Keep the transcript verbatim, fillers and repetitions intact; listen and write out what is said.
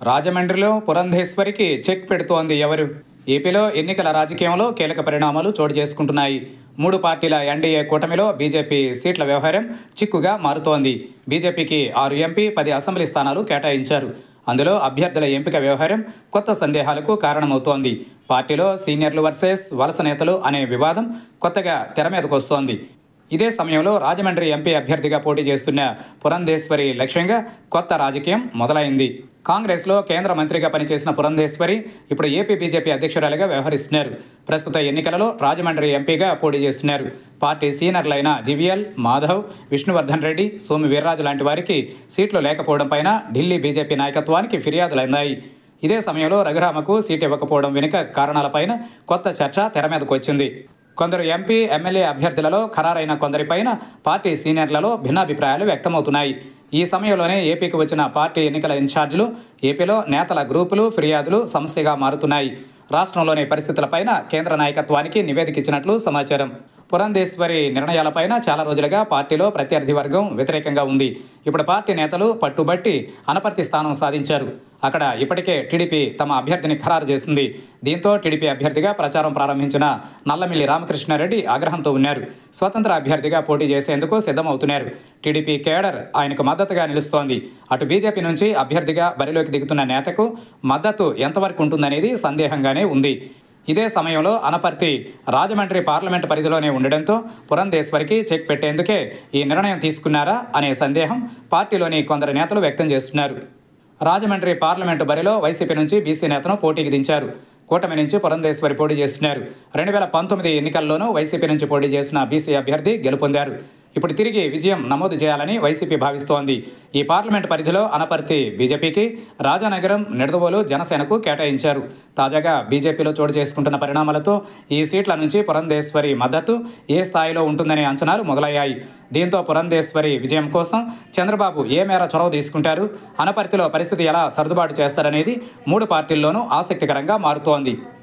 రాజమండ్రిలో పురంధేశ్వరికి చెక్ పెడుతోంది ఎవరు? ఏపీలో ఎన్నికల రాజకీయంలో కీలక పరిణామాలు చోటు చేసుకుంటున్నాయి. మూడు పార్టీల ఎన్డీఏ కూటమిలో బీజేపీ సీట్ల వ్యవహారం చిక్కుగా మారుతోంది. బీజేపీకి ఆరు ఎంపీ, పది అసెంబ్లీ స్థానాలు కేటాయించారు. అందులో అభ్యర్థుల ఎంపిక వ్యవహారం కొత్త సందేహాలకు కారణమవుతోంది. పార్టీలో సీనియర్లు వర్సెస్ వలస నేతలు అనే వివాదం కొత్తగా తెర మీదకు వస్తోంది. ఇదే సమయంలో రాజమండ్రి ఎంపీ అభ్యర్థిగా పోటీ చేస్తున్న పురంధేశ్వరి లక్ష్యంగా కొత్త రాజకీయం మొదలైంది. కాంగ్రెస్లో కేంద్ర మంత్రిగా పనిచేసిన పురంధేశ్వరి ఇప్పుడు ఏపీ బీజేపీ అధ్యక్షురాలిగా వ్యవహరిస్తున్నారు. ప్రస్తుత ఎన్నికలలో రాజమండ్రి ఎంపీగా పోటీ చేస్తున్నారు. పార్టీ సీనియర్లైన జీవీఎల్, మాధవ్, విష్ణువర్ధన్ రెడ్డి, సోము వీర్రాజు లాంటి వారికి సీట్లు లేకపోవడం పైన ఢిల్లీ బీజేపీ నాయకత్వానికి ఫిర్యాదులైందాయి. ఇదే సమయంలో రఘురామకు సీటు ఇవ్వకపోవడం వెనుక కారణాలపైన కొత్త చర్చ తెర మీదకు వచ్చింది. కొందరు ఎంపీ, ఎమ్మెల్యే అభ్యర్థులలో ఖరారైన కొందరిపైన పార్టీ సీనియర్లలో భిన్నాభిప్రాయాలు వ్యక్తమవుతున్నాయి. ఈ సమయంలోనే ఏపీకి వచ్చిన పార్టీ ఎన్నికల ఇన్ఛార్జీలు ఏపీలో నేతల గ్రూపులు ఫిర్యాదులు సమస్యగా మారుతున్నాయి. రాష్ట్రంలోని పరిస్థితులపైన కేంద్ర నాయకత్వానికి నివేదిక ఇచ్చినట్లు సమాచారం. పురంధేశ్వరి నిర్ణయాలపైన చాలా రోజులుగా పార్టీలో ప్రత్యర్థి వర్గం వ్యతిరేకంగా ఉంది. ఇప్పుడు పార్టీ నేతలు పట్టుబట్టి అనపర్తి స్థానం సాధించారు. అక్కడ ఇప్పటికే టీడీపీ తమ అభ్యర్థిని ఖరారు చేసింది. దీంతో టీడీపీ అభ్యర్థిగా ప్రచారం ప్రారంభించిన నల్లమిల్లి రామకృష్ణారెడ్డి ఆగ్రహంతో ఉన్నారు. స్వతంత్ర అభ్యర్థిగా పోటీ చేసేందుకు సిద్ధమవుతున్నారు. టీడీపీ కేడర్ ఆయనకు మద్దతుగా నిలుస్తోంది. అటు బీజేపీ నుంచి అభ్యర్థిగా బరిలోకి దిగుతున్న నేతకు మద్దతు ఎంతవరకు ఉంటుందనేది సందేహంగానే ఉంది. ఇదే సమయంలో అనపర్తి రాజమండ్రి పార్లమెంటు పరిధిలోనే ఉండడంతో పురంధేశ్వరికి చెక్ పెట్టేందుకే ఈ నిర్ణయం తీసుకున్నారా అనే సందేహం పార్టీలోని కొందరు నేతలు వ్యక్తం చేస్తున్నారు. రాజమండ్రి పార్లమెంటు బరిలో వైసీపీ నుంచి బీసీ నేతను పోటీకి దించారు. కూటమి నుంచి పురంధేశ్వరి పోటీ చేస్తున్నారు. రెండు వేల పంతొమ్మిది ఎన్నికల్లోనూ వైసీపీ నుంచి పోటీ చేసిన బీసీ అభ్యర్థి గెలుపొందారు. ఇప్పుడు తిరిగి విజయం నమోదు చేయాలని వైసీపీ భావిస్తోంది. ఈ పార్లమెంట్ పరిధిలో అనపర్తి బీజేపీకి, రాజానగరం, నిడదవోలు జనసేనకు కేటాయించారు. తాజాగా బీజేపీలో చోటు చేసుకుంటున్న పరిణామాలతో ఈ సీట్ల నుంచి పురంధేశ్వరి మద్దతు ఏ స్థాయిలో ఉంటుందనే అంచనాలు మొదలయ్యాయి. దీంతో పురంధేశ్వరి విజయం కోసం చంద్రబాబు ఏ మేర చొరవ తీసుకుంటారు, అనపర్తిలో పరిస్థితి ఎలా సర్దుబాటు చేస్తారనేది మూడు పార్టీల్లోనూ ఆసక్తికరంగా మారుతోంది.